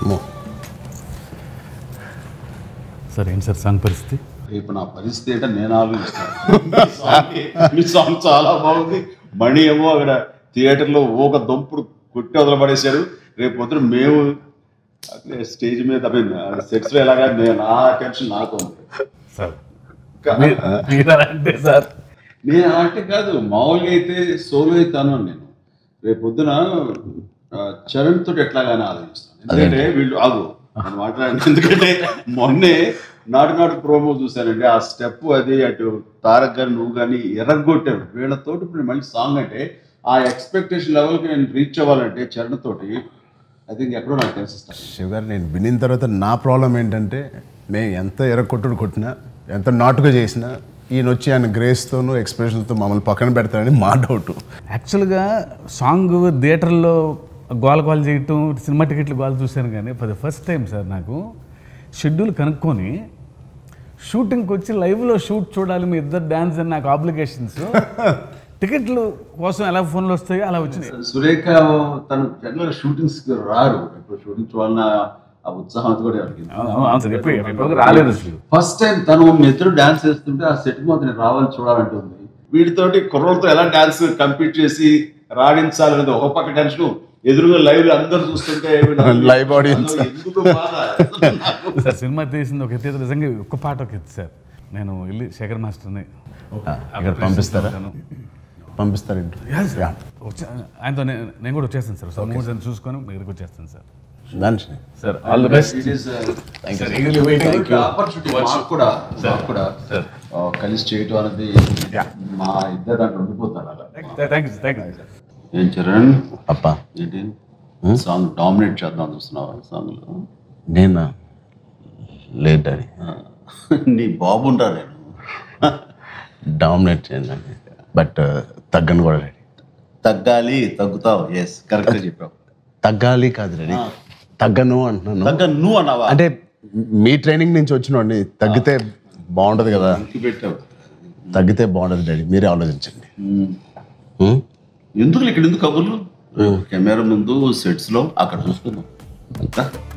Sir ఏంటి sir song పరిస్థితి? రేపు నా పరిస్థితి ఏంటో నేను ఆలోచిస్తాను. మీ సాంగ్ చాలా బాగుంది. మణి ఏమో అక్కడ థియేటర్లో ఒక దుంపుడు కొట్టి వదలబడేశారు. రేపు పొద్దున మేము స్టేజ్ మీద సెట్స్లో ఎలాగా నా టెన్షన్ నాకు ఉంది సార్. సార్ నేను అంటే కాదు, మామూలుగా అయితే సోలో అవుతాను నేను. రేపు పొద్దున చరణ్ తోటి ఎట్లాగానే ఆలోచిస్తాను. ఎందుకంటే వీళ్ళు ఆగు అని మాట్లాడండి. ఎందుకంటే మొన్నే నాటు ప్రోమో చూశానండి. ఆ స్టెప్ అది అటు తారక్ గారు నువ్వు కానీ ఎర్రగొట్టారు వీళ్ళతోటి. ఇప్పుడు మళ్ళీ సాంగ్ అంటే ఆ ఎక్స్పెక్టేషన్ లెవెల్కి నేను రీచ్ అవ్వాలంటే చరణ్ తోటి ఐ థింక్ ఎక్కడో నాకు తెలిసిస్తాను. శివ గారు, నేను వినిన తర్వాత నా ప్రాబ్లం ఏంటంటే, మేము ఎంత ఎర్రకొట్టుడు కొట్టినా ఎంత నాటుగా చేసినా ఈయన వచ్చి ఆయన గ్రేస్తోనూ ఎక్స్ప్రెషన్తో మమ్మల్ని పక్కన పెడతారని మా డౌట్. యాక్చువల్గా సాంగ్ థియేటర్లో గోల చేయటం, సినిమా టికెట్లు గోల చూశాను. కానీ for the first time sir నాకు షెడ్యూల్ కనుక్కొని షూటింగ్కి వచ్చి లైవ్లో షూట్ చూడాలి మీ ఇద్దరు డ్యాన్స్ అని నాకు ఆబ్లిగేషన్స్. టికెట్లు కోసం ఎలా ఫోన్లు వస్తాయో అలా వచ్చినాయి. సురేఖ తను జనరల్గా షూటింగ్స్ రారు. ఇప్పుడు షూటింగ్ చూడాలన్న ఆ ఉత్సాహం కూడా రాలేదు. ఫస్ట్ టైం తను మీ ఇద్దరు డాన్స్ చేస్తుంటే ఆ సెట్ మొత్తం రావాలని చూడాలంటుంది. వీటితోటి కుర్రలతో ఎలా డాన్స్ కంపీట్ చేసి రాణించాలనేది ఒక పక్క టెన్షన్, ఎదురుగా లైవ్ అందరు చూస్తుంటే లైవ్ ఆడియన్స్. సార్ సినిమా తీసింది ఒక ఎత్తి, నిజంగా ఒక్క పాట ఒక ఎత్తి సార్. నేను వెళ్ళి శేఖర్ మాస్టర్ని ఇక్కడ పంపిస్తారండి. ఆయనతో నేను కూడా వచ్చేస్తాను సార్. సో మూడు చూసుకొని మీ దగ్గరికి వచ్చేస్తాను sir. Sir all the best. Opportunity మాకు కూడా కలిసి చేయటం అనేది మా ఇద్దరు దాంట్లో ఉండిపోతారు. అలా ఏం చరణ్ అప్ప ఏంటి సాంగ్ డామినేట్ చేద్దాం చూస్తున్నావా సాంగ్లో? నేనా? లేదు డాడీ, నీ బాబు ఉంటా నేను డామినేట్ చేయండి, బట్ తగ్గను కూడా డాడీ. తగ్గాలి, తగ్గుతావు. ఎస్ కరెక్ట్గా చెప్పావు. తగ్గాలి కాదు డాడీ, తగ్గను అంటున్నాను. తగ్గను అన్నావా? అంటే మీ ట్రైనింగ్ నుంచి వచ్చినోడిని తగ్గితే బాగుంటుంది కదా. పెట్టావు, తగ్గితే బాగుంటుంది డాడీ, మీరే ఆలోచించండి. ఎందుకు ఇక్కడ ఎందుకు కబుర్లు? కెమెరా ముందు సెట్స్లో అక్కడ చూసుకుందాం.